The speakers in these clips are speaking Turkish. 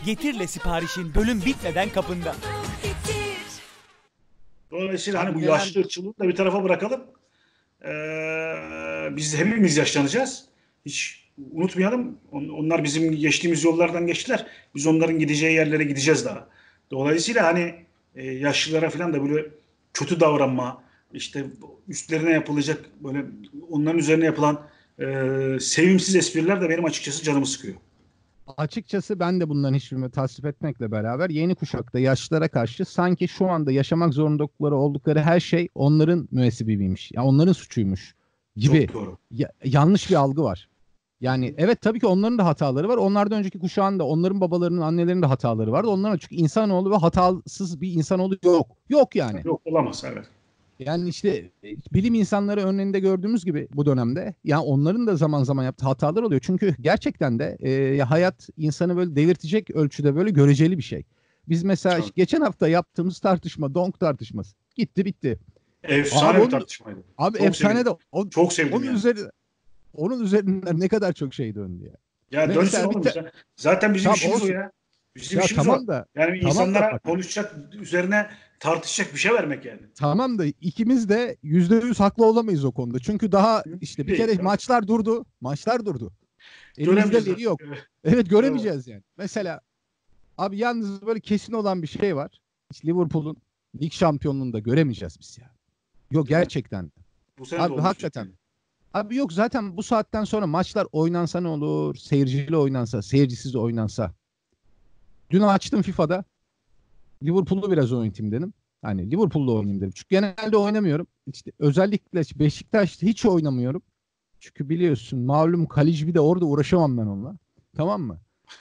Getir'le siparişin bölüm bitmeden kapında. Dolayısıyla hani bu yaşlı ırkçılığı da bir tarafa bırakalım. Biz hepimiz yaşlanacağız. Hiç unutmayalım. Onlar bizim geçtiğimiz yollardan geçtiler. Biz onların gideceği yerlere gideceğiz daha. Dolayısıyla hani yaşlılara falan da böyle kötü davranma, işte üstlerine yapılacak böyle onların üzerine yapılan sevimsiz espriler de benim açıkçası canımı sıkıyor. Açıkçası ben de bunların hiçbirini tasvip etmekle beraber yeni kuşakta yaşlılara karşı sanki şu anda yaşamak zorundalıkları oldukları her şey onların müessibiymiş. Ya onların suçuymuş gibi Çok doğru. yanlış bir algı var. Yani evet tabii ki onların da hataları var. Onlardan önceki kuşağın da onların babalarının annelerinin de hataları vardı. Onların çünkü insanoğlu ve hatasız bir insanoğlu yok. Yok yani. Yok olamaz evet. Yani işte bilim insanları örneğinde gördüğümüz gibi bu dönemde ya onların da zaman zaman yaptığı hatalar oluyor. Çünkü gerçekten de hayat insanı böyle delirtecek ölçüde böyle göreceli bir şey. Biz mesela Çok. geçen hafta yaptığımız tartışma, donk tartışması gitti bitti. Efsane bir tartışmaydı. Abi Çok efsane sevdim. de Çok sevdim yani. Onun üzerinden ne kadar çok şey döndü ya. Ya dönsün Mesela oğlum bize. Zaten bizim tamam, işimiz o olsun. ya. Bizim Ya işimiz o. tamam da Yani tamam da insanlara bak. konuşacak, üzerine tartışacak bir şey vermek yani. Tamam da ikimiz de %100 haklı olamayız o konuda. Çünkü daha işte bir Değil, kere tabii. maçlar durdu. Maçlar durdu. Elimizde Göremeyeceğiz veri artık. yok. Evet. Evet göremeyeceğiz yani. Mesela abi yalnız böyle kesin olan bir şey var. İşte Liverpool'un lig şampiyonluğunu da göremeyeceğiz biz ya. Yok Değil mi? gerçekten. Bu sene de Abi olmayacak hakikaten. yani. Abi yok zaten bu saatten sonra maçlar oynansa ne olur? Seyircili oynansa, seyircisiz oynansa. Dün açtım FIFA'da. Liverpool'u biraz oynatayım dedim. Hani Liverpool'da oynayayım dedim. Çünkü genelde oynamıyorum. İşte özellikle Beşiktaş'ta hiç oynamıyorum. Çünkü biliyorsun malum kaleci bir de orada uğraşamam ben onunla. Tamam mı?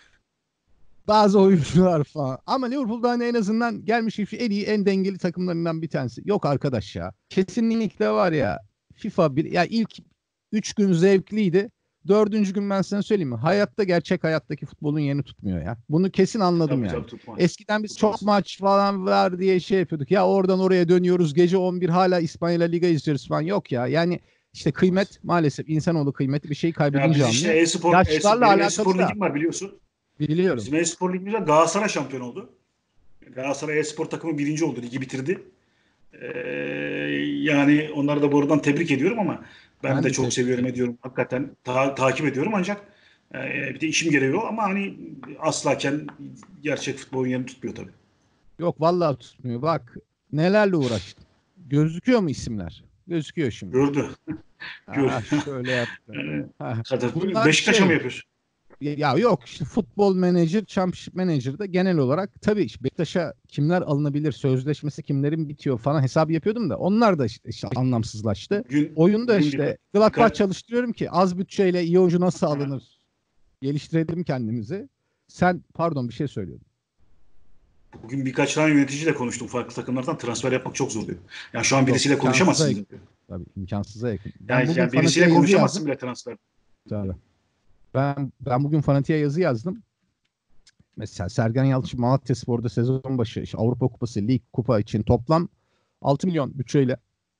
Bazı oyuncular falan. Ama Liverpool'da hani en azından gelmiş en iyi en dengeli takımlarından bir tanesi. Yok arkadaş ya. Kesinlikle var ya. FIFA bir ya ilk 3 gün zevkliydi. Dördüncü gün ben sana söyleyeyim mi? Hayatta gerçek hayattaki futbolun yerini tutmuyor ya. Bunu kesin anladım Tabii yani. tabii tutmaz. Eskiden biz çok Tutmaz. maç falan var diye şey yapıyorduk. Ya oradan oraya dönüyoruz. Gece 11 hala İspanya La Liga izliyoruz falan. Yok ya. Yani işte Tutmaz. kıymet maalesef insanoğlu kıymeti bir şeyi Ya kaybedince biz işte anlıyor. Yaşlarla benim alakalı e-spor da ligim var biliyorsun. biliyorum. Bizim e-spor ligimizde Galatasaray şampiyon oldu. Galatasaray e-spor takımı birinci oldu. Ligi bitirdi. Ee, Yani onları da buradan tebrik ediyorum ama ben Ben de de çok tebrik seviyorum ediyorum. ediyorum. Hakikaten takip ediyorum ancak bir de işim gereği o ama hani aslaken gerçek futbolun yerini tutmuyor tabii. Yok vallahi tutmuyor. Bak nelerle uğraştım. Gözüküyor mu isimler? Gözüküyor şimdi. Gördü. Gör. Ah şöyle yaptı. Yani, Ha. Bunlar Beşiktaş'a mı şey yapıyorsun? ya yok işte futbol menajer, championship manager'da genel olarak tabii işte Beşiktaş'a kimler alınabilir, sözleşmesi kimlerin bitiyor falan hesabı yapıyordum da onlar da işte anlamsızlaştı. Oyunda Bugün işte Gladbach çalıştırıyorum ki az bütçeyle iyi oyuncu nasıl ha, alınır? Geliştirelim kendimizi. Sen pardon bir şey söylüyordun. bugün birkaç tane yöneticiyle konuştum farklı takımlardan transfer yapmak çok zor diyor. Yani şu an Yok birisiyle imkansıza konuşamazsın yakın. diyor. Tabii imkansıza yakın. Ben Yani, bugün yani Fanatik'e birisiyle yazı konuşamazsın yazdım. bile transfer. Tabii. Ben bugün Fanatik'e yazı yazdım. Mesela Sergen Yalçın Malatyaspor'da sezon başı işte Avrupa Kupası, Lig Kupa için toplam 6 milyon bütçeyle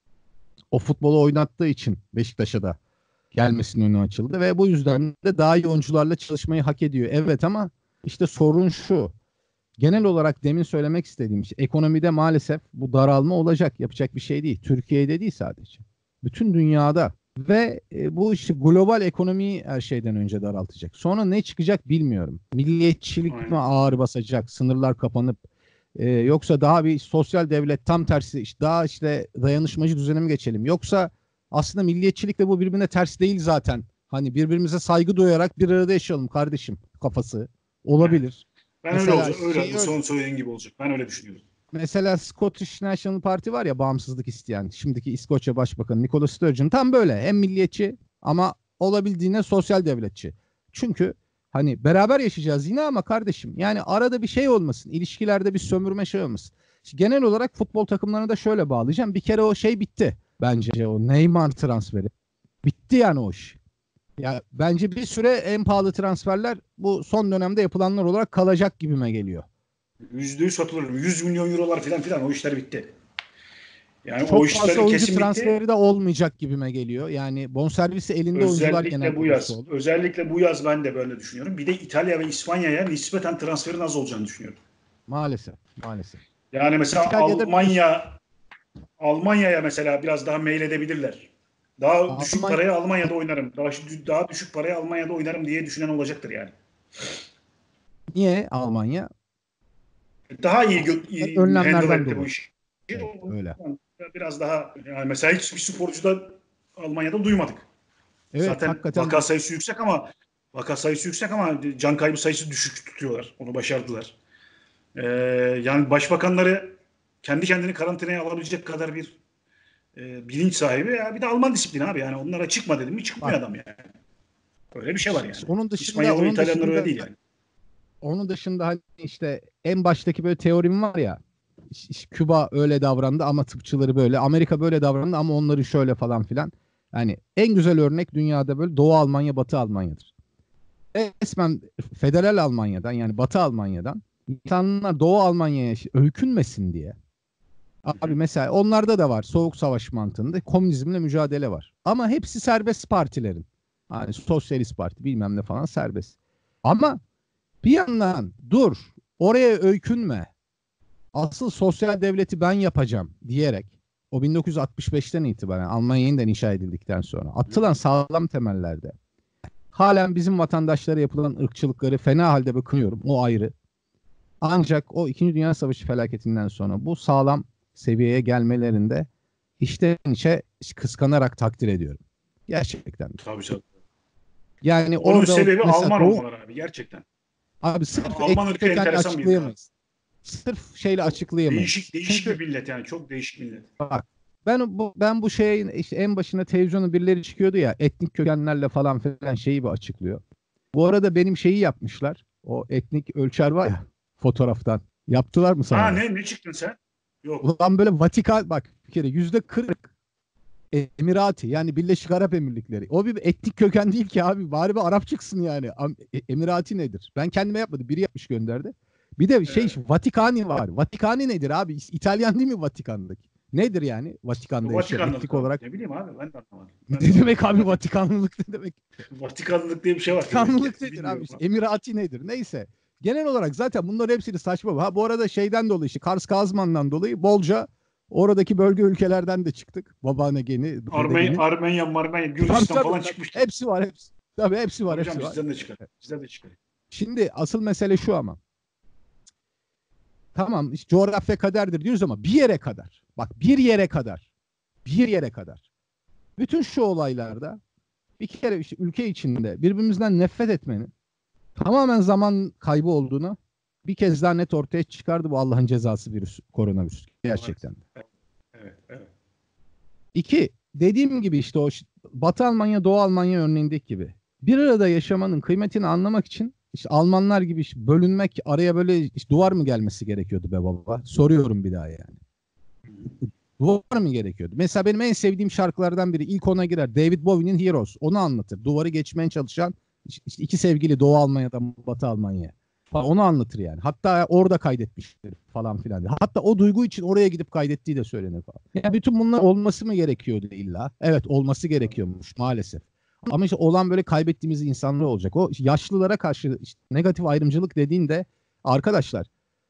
o futbolu oynattığı için Beşiktaş'a da gelmesinin önü açıldı ve bu yüzden de daha iyi oyuncularla çalışmayı hak ediyor. Evet ama işte sorun şu. Genel olarak demin söylemek istediğim şey ekonomide maalesef bu daralma olacak. Yapacak bir şey değil. Türkiye'de değil sadece. Bütün dünyada ve bu işte global ekonomiyi her şeyden önce daraltacak. Sonra ne çıkacak bilmiyorum. Milliyetçilik mi Aynen. ağır basacak? Sınırlar kapanıp yoksa daha bir sosyal devlet tam tersi işte daha işte dayanışmacı düzene mi geçelim? Yoksa aslında milliyetçilikle bu birbirine ters değil zaten. Hani birbirimize saygı duyarak bir arada yaşayalım kardeşim kafası Evet. olabilir. Ben öyle Mesela olacak. Öyle. Bu son söylediğin gibi olacak. Ben öyle düşünüyorum. mesela Scottish National Party var ya bağımsızlık isteyen şimdiki İskoçya Başbakanı Nicola Sturgeon tam böyle hem milliyetçi ama olabildiğine sosyal devletçi. Çünkü hani beraber yaşayacağız yine ama kardeşim yani arada bir şey olmasın. İlişkilerde bir sömürme şey olmasın. İşte genel olarak futbol takımlarını da şöyle bağlayacağım. Bir kere o şey bitti bence o Neymar transferi. Bitti yani o iş. Ya bence bir süre en pahalı transferler bu son dönemde yapılanlar olarak kalacak gibime geliyor. %100 katılıyorum. 100 milyon eurolar falan filan o işler bitti. Yani Çok o fazla işlerin oyuncu kesin bitti. transferi de olmayacak gibime geliyor. Yani bonservisi elinde oyuncular genelde oldu. Özellikle bu yaz ben de böyle düşünüyorum. Bir de İtalya ve İspanya'ya nispeten transferin az olacağını düşünüyorum. Maalesef, maalesef. Yani mesela İtalya'da biliyorsun, Almanya'ya mesela biraz daha meyledebilirler. Daha düşük Almanya paraya Almanya'da oynarım. Daha düşük paraya Almanya'da oynarım diye düşünen olacaktır yani. niye Almanya? Daha iyi handle Önlemlerden etti bu dolayı. işi. Evet, öyle. Biraz daha yani mesela hiçbir sporcu da Almanya'da duymadık. Evet, Zaten hakikaten bu vaka sayısı yüksek ama can kaybı sayısı düşük tutuyorlar. Onu başardılar. Ee, Yani başbakanları kendi kendini karantinaya alabilecek kadar bir bilinç sahibi ya. Bir de Alman disiplini abi yani onlara çıkma dedim mi çıkmıyor bak. adam yani. Öyle bir şey var yani. Onun dışında İspanyol ve onun İtalyanlar öyle dışında değil yani. onun dışında hani işte en baştaki böyle teorim var ya, Küba öyle davrandı ama tıpçıları böyle, Amerika böyle davrandı ama onları şöyle falan filan. Yani en güzel örnek dünyada böyle Doğu Almanya, Batı Almanya'dır. Resmen Federal Almanya'dan, yani Batı Almanya'dan insanlar Doğu Almanya'ya öykünmesin diye. Abi mesela onlarda da var Soğuk Savaş mantığında komünizmle mücadele var. Ama hepsi serbest partilerin. Hani Sosyalist Parti bilmem ne falan serbest. Ama bir yandan dur oraya öykünme. Asıl sosyal devleti ben yapacağım diyerek o 1965'ten itibaren Almanya yeniden inşa edildikten sonra atılan sağlam temellerde halen bizim vatandaşlara yapılan ırkçılıkları fena halde kınıyorum. O ayrı. Ancak o İkinci Dünya Savaşı felaketinden sonra bu sağlam seviyeye gelmelerinde içten içe kıskanarak takdir ediyorum. Gerçekten. Tabii tabii. Yani Onun orada sebebi mesela Alman Doğu olmaları abi gerçekten. abi Yani sırf Alman etnik ırkı kökenle enteresan bir ırk abi. açıklayamayız. Sırf şeyle Çok açıklayamayız. değişik bir Çünkü millet yani çok değişik millet. bak ben bu şeyin işte en başına televizyonun birileri çıkıyordu ya etnik kökenlerle falan filan şeyi bir açıklıyor. Bu arada benim şeyi yapmışlar. O etnik ölçer var ya fotoğraftan. Yaptılar mı Ha sana da? ne çıktın sen? Yok. Ulan böyle Vatikan bak bir kere %40 Emirati yani Birleşik Arap Emirlikleri. O bir etnik köken değil ki abi. Bari bir Arap çıksın yani. Emirati nedir? Ben kendime yapmadım. Biri yapmış gönderdi. Bir de şey Evet. Vatikani var. Vatikani nedir abi? İtalyan değil mi Vatikan'daki? Nedir yani Vatikan'da yaşayan Vatikanlılık etnik abi. olarak? Ne bileyim abi ben de anlamadım. Ne Ben de demek anlamadım. abi Vatikanlılık ne demek? Vatikanlılık diye bir şey var demek ki. Vatikanlılık nedir abi? Bilmiyorum. İşte Emirati nedir? Neyse. Genel olarak zaten bunların hepsini saçma. Ha bu arada şeyden dolayı işte Kars Kazman'dan dolayı bolca oradaki bölge ülkelerden de çıktık. Babaanne geni, dede geni. Marmenya, Tabii Gürcistan tabii falan tabii. çıkmıştır. Hepsi var hepsi. Tabii hepsi var Tabii hepsi canım var. bizden de çıkar. Bizden de çıkar. Şimdi asıl mesele şu ama. Tamam işte coğrafya kaderdir diyoruz ama bir yere kadar. Bak bir yere kadar. Bir yere kadar. Bütün şu olaylarda bir kere işte ülke içinde birbirimizden nefret etmenin tamamen zaman kaybı olduğunu bir kez daha net ortaya çıkardı bu Allah'ın cezası virüs, koronavirüs. Maalesef. Gerçekten. Evet. İki, dediğim gibi işte o Batı Almanya, Doğu Almanya örneğindeki gibi. Bir arada yaşamanın kıymetini anlamak için işte Almanlar gibi işte bölünmek, araya böyle işte duvar mı gelmesi gerekiyordu be baba? Soruyorum bir daha yani. Duvar mı gerekiyordu? Mesela benim en sevdiğim şarkılardan biri ilk ona girer. David Bowie'nin Heroes. Onu anlatır. Duvarı geçmeye çalışan işte iki sevgili Doğu Almanya'dan Batı Almanya'ya. Onu anlatır yani. Hatta orada kaydetmiştir falan filan. Hatta o duygu için oraya gidip kaydettiği de söylenir falan. Yani bütün bunlar olması mı gerekiyordu illa? Evet olması gerekiyormuş maalesef. Ama işte olan böyle kaybettiğimiz insanlar olacak. O yaşlılara karşı işte negatif ayrımcılık dediğinde arkadaşlar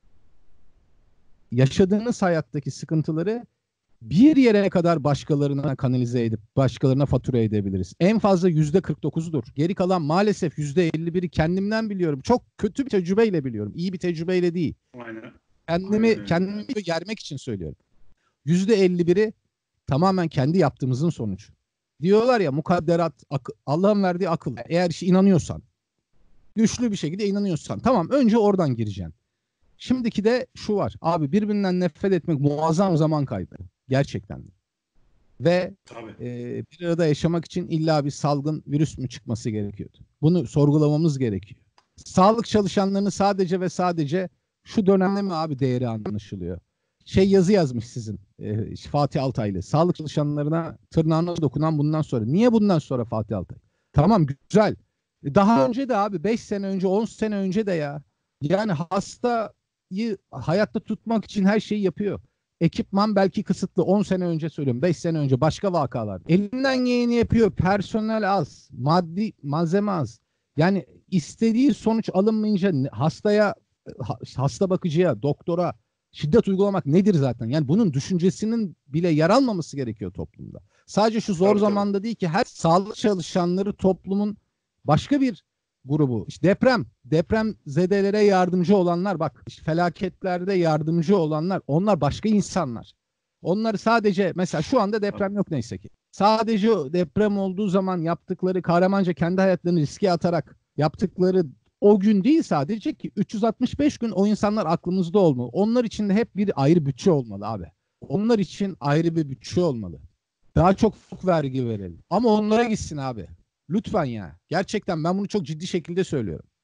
yaşadığınız hayattaki sıkıntıları bir yere kadar başkalarına kanalize edip başkalarına fatura edebiliriz. En fazla %49'udur. Geri kalan maalesef %51'i kendimden biliyorum. Çok kötü bir tecrübeyle biliyorum. İyi bir tecrübeyle değil. Aynen. Aynen Kendimi öyle. germek için söylüyorum. %51'i tamamen kendi yaptığımızın sonucu. Diyorlar ya mukadderat, Allah'ın verdiği akıl. Eğer işte inanıyorsan, güçlü bir şekilde inanıyorsan tamam önce oradan gireceksin. Şimdiki de şu var. Abi birbirinden nefret etmek muazzam zaman kaybı. Gerçekten de. Ve Tabii. bir arada yaşamak için illa bir salgın virüs mü çıkması gerekiyordu? Bunu sorgulamamız gerekiyor. Sağlık çalışanlarını sadece ve sadece şu dönemde mi abi değeri anlaşılıyor? Şey yazı yazmış sizin Fatih Altaylı. Sağlık çalışanlarına tırnağına dokunan bundan sonra. Niye bundan sonra Fatih Altay? Tamam güzel. Daha önce de abi 5 sene önce 10 sene önce de ya. Yani hastayı hayatta tutmak için her şeyi yapıyor. Ekipman belki kısıtlı. 10 sene önce söylüyorum. 5 sene önce başka vakalar. Elinden geleni yapıyor. Personel az. Maddi malzeme az. Yani istediği sonuç alınmayınca hasta bakıcıya, doktora şiddet uygulamak nedir zaten? Yani bunun düşüncesinin bile yer almaması gerekiyor toplumda. Sadece şu zor Tabii, zamanda değil ki her sağlık çalışanları toplumun başka bir grubu. İşte depremzedelere yardımcı olanlar, bak işte felaketlerde yardımcı olanlar, onlar başka insanlar. Onları sadece mesela şu anda deprem yok neyse ki. Sadece deprem olduğu zaman yaptıkları kahramanca kendi hayatlarını riske atarak yaptıkları o gün değil sadece ki 365 gün o insanlar aklımızda olmalı. Onlar için de hep bir ayrı bütçe olmalı abi. Onlar için ayrı bir bütçe olmalı. Daha çok vergi verelim. Ama onlara gitsin abi. Lütfen ya. Gerçekten ben bunu çok ciddi şekilde söylüyorum.